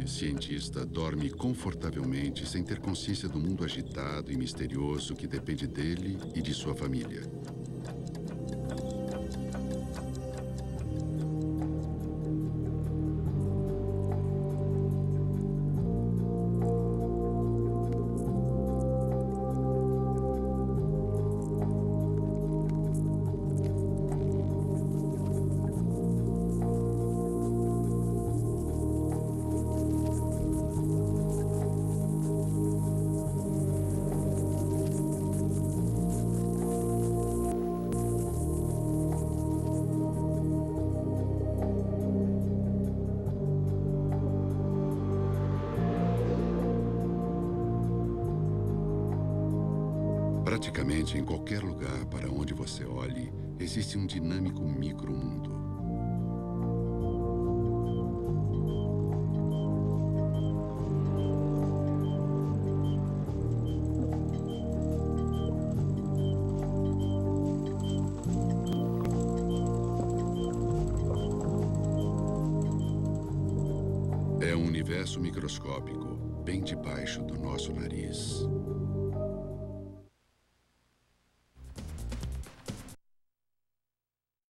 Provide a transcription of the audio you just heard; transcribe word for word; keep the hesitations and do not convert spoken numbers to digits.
cientista dorme confortavelmente sem ter consciência do mundo agitado e misterioso que depende dele e de sua família. Praticamente em qualquer lugar para onde você olhe, existe um dinâmico micromundo. É um universo microscópico, bem debaixo do nosso nariz.